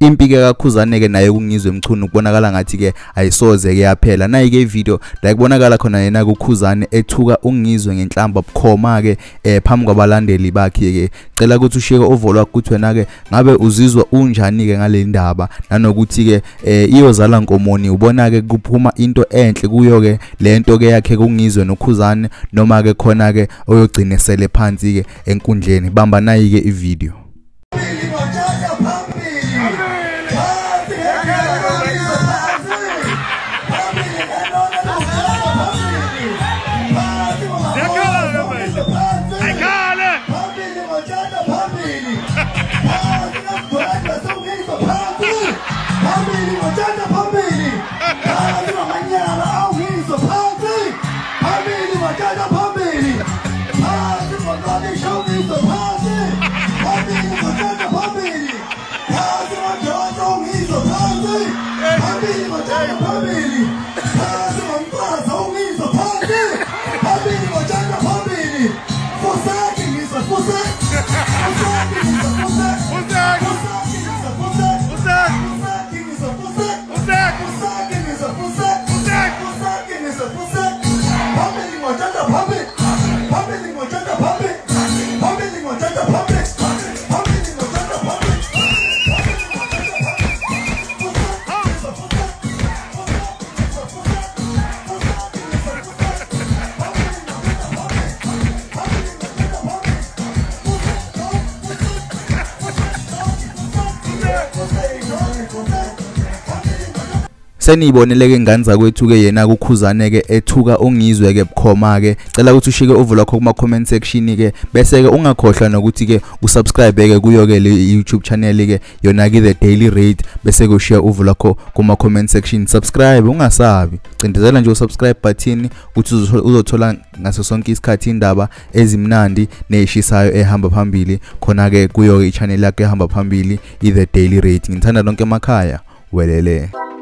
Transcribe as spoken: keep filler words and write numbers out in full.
impi ke kaKhuzane ke naye kungizwe emchunu kubonakala ngathi ke ayisoze ke yaphela. Nayi ke video la kubonakala khona yena kuKhuzane ethuka ungizwe ngenhlamba bukhoma ke eh phambi kwabalandeli bakhe ke. Cela ukuthi usheke uvo lwakho ukuthi wena ke ngabe uzizwa unjani ke ngale ndaba nanokuthi ke eh iyozala Nkomoni ubona ke kuphuma into enhle kuyo ke lento ke yakhe kungizwe noKhuzane noma ke khona ke oyogcinesele phansi ke enkundleni. Bamba nayi ke ivideo. Seniyiboneleke ingane zakwethu ke yena kuKhuzane ke ethuka ungizwe ke bukhoma ke. Cela ukuthi ushike uvu lakho kuma comment section ke bese ke ungakhohlwa nokuthi ke usubscribe ke kuyo ke le YouTube channel ke yona ke The Daily Rate bese ke ushare uvu lakho kuma comment section. Subscribe ungasabi, cindezela nje usubscribe button ukuthi uzothola ngaso sonke isikhathi indaba ezimnandi nezishisayo ehamba phambili khona ke kuyo i channel yakhe ehamba phambili i The Daily Rate. Ngithanda lonke emakhaya welele.